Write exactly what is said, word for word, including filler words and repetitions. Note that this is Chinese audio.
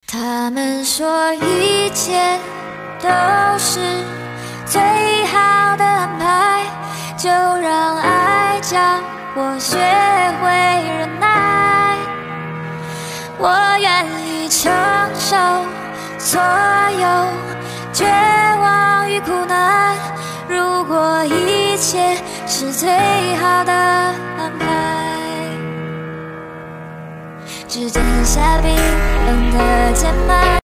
他们说一切都是最好的安排，就让爱教我学会忍耐。我愿意承受所有绝望与苦难，如果一切是最好的安排。指尖下冰冷的键盘。